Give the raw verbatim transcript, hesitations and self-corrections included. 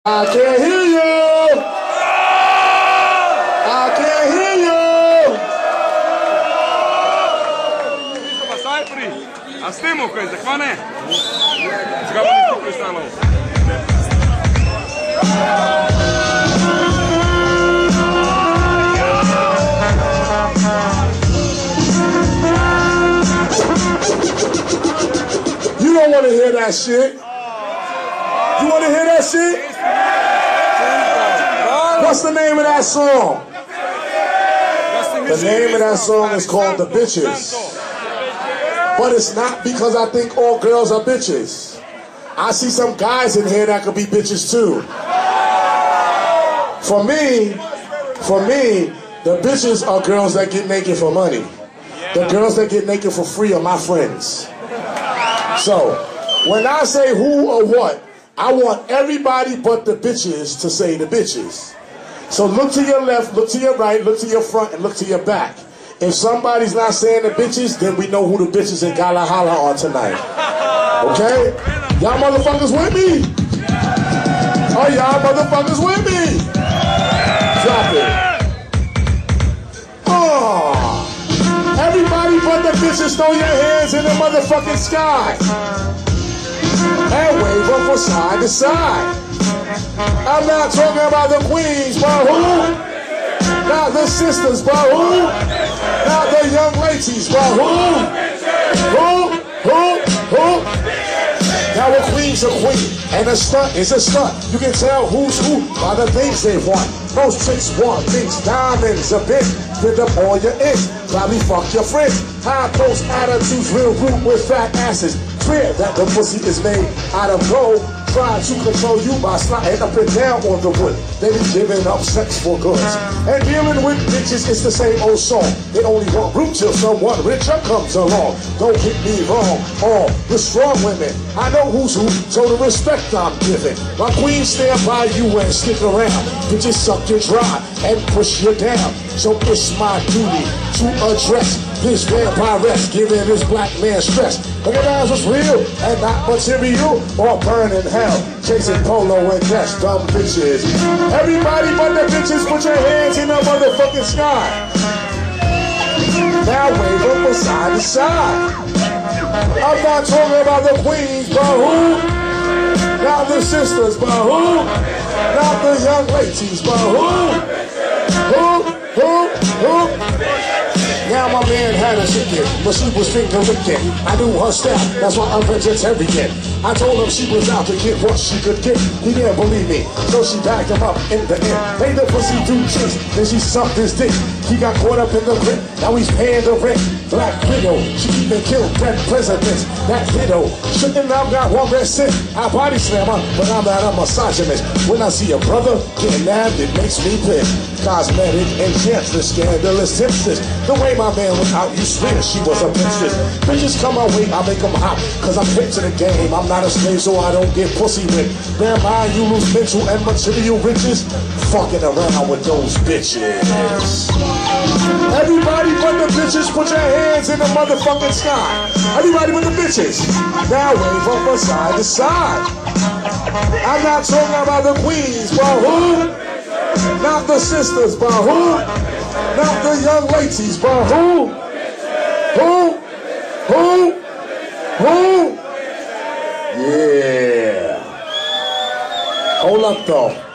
I can't hear you. I can't hear you. Isto passar por aí. Astemo coisa, qual é? Jogava no cristal. You don't want to hear that shit. You want to hear that shit? What's the name of that song? The name of that song is called The Bitches. But it's not because I think all girls are bitches. I see some guys in here that could be bitches too. For me, for me, the bitches are girls that get naked for money. The girls that get naked for free are my friends. So, when I say who or what, I want everybody but the bitches to say the bitches. So look to your left, look to your right, look to your front, and look to your back. If somebody's not saying the bitches, then we know who the bitches in Galahala are tonight. Okay? Y'all motherfuckers with me? Oh, y'all motherfuckers with me? Drop it. Oh. Everybody but the bitches, throw your hands in the motherfucking sky. And wave them from side to side. I'm not talking about the queens, but who? Not the sisters, but who? Not the young ladies, but who? Who? Who? Who? Now a queen's a queen, and a stunt is a stunt. You can tell who's who by the things they want. Most chicks want things, diamonds, a bit. Fit up all your ends, probably fuck your friends. High close attitudes, real root with fat asses. Clear that the pussy is made out of gold. Try to control you by sliding up and down on the wood. They be giving up sex for goods. And dealing with bitches is the same old song. They only want root till someone richer comes along. Don't get me wrong, all the strong women, I know who's who, so the respect I'm giving. My queen stand by you and stick around. Bitches suck you dry and push you down. So it's my duty to address this vampiress, giving this black man stress. Recognize what's real and not material, or burn in hell, chasing polo and cash, dumb bitches. Everybody but the bitches, put your hands in the motherfucking sky. Now wave them from side to side. I'm not talking about the queens, but who? Not the sisters, but who? Not the young ladies, but who? Who? Who? Who? Now my man had a chicken, but she was finger licking. I knew her style, that's why I'm vegetarian. I told him she was out to get what she could get. He didn't believe me, so she backed him up in the end. Made the pussy do tricks, then she sucked his dick. He got caught up in the grip, now he's paying the rent. Black widow, she even killed dead presidents. That widow, shouldn't have got one red cent. I body slam her, but I'm not a misogynist. When I see a brother getting nabbed, it makes me pissed. Cosmetic enchantress, scandalous temptress. The way my man went out, you swear she was a princess. Bitches come my way, I make them hot, cause I'm hip to the game. I'm not a slave, so I don't get pussy with. Damn high, you lose mental and material riches. Fucking around with those bitches. Everybody but the bitches, put your hands in the motherfucking sky. Everybody but the bitches. Now wave up from side to side. I'm not talking about the queens, but who? Not the sisters, but who? Not the young ladies, but who? Who? Who? Who? Yeah. Hold up though.